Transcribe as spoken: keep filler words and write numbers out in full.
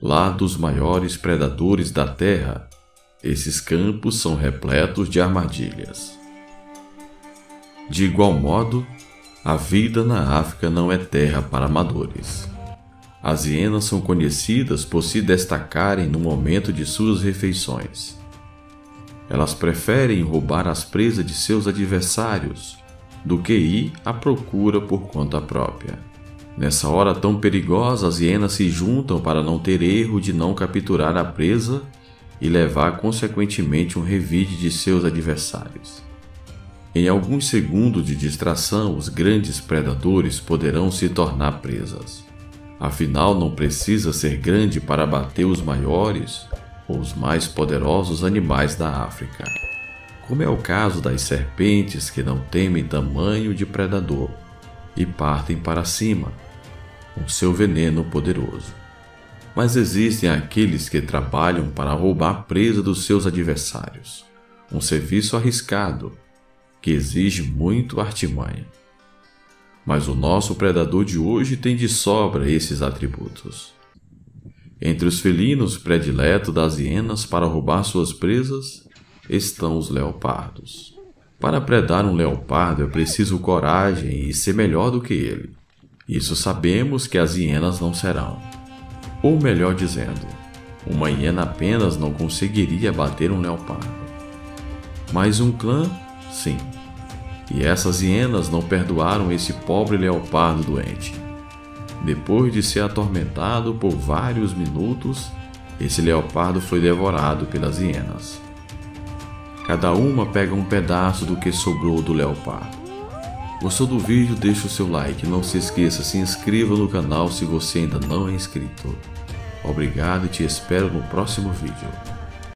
lar dos maiores predadores da terra, esses campos são repletos de armadilhas. De igual modo, a vida na África não é terra para amadores. As hienas são conhecidas por se destacarem no momento de suas refeições. Elas preferem roubar as presas de seus adversários do que ir à procura por conta própria. Nessa hora tão perigosa, as hienas se juntam para não ter erro de não capturar a presa e levar consequentemente um revide de seus adversários. Em alguns segundos de distração, os grandes predadores poderão se tornar presas. Afinal, não precisa ser grande para bater os maiores ou os mais poderosos animais da África, como é o caso das serpentes que não temem tamanho de predador e partem para cima, com seu veneno poderoso. Mas existem aqueles que trabalham para roubar a presa dos seus adversários, um serviço arriscado que exige muito artimanha. Mas o nosso predador de hoje tem de sobra esses atributos. Entre os felinos prediletos das hienas para roubar suas presas estão os leopardos. Para predar um leopardo é preciso coragem e ser melhor do que ele. Isso sabemos que as hienas não serão. Ou melhor dizendo, uma hiena apenas não conseguiria bater um leopardo. Mas um clã, sim. E essas hienas não perdoaram esse pobre leopardo doente. Depois de ser atormentado por vários minutos, esse leopardo foi devorado pelas hienas. Cada uma pega um pedaço do que sobrou do leopardo. Gostou do vídeo? Deixa o seu like. Não se esqueça, se inscreva no canal se você ainda não é inscrito. Obrigado e te espero no próximo vídeo.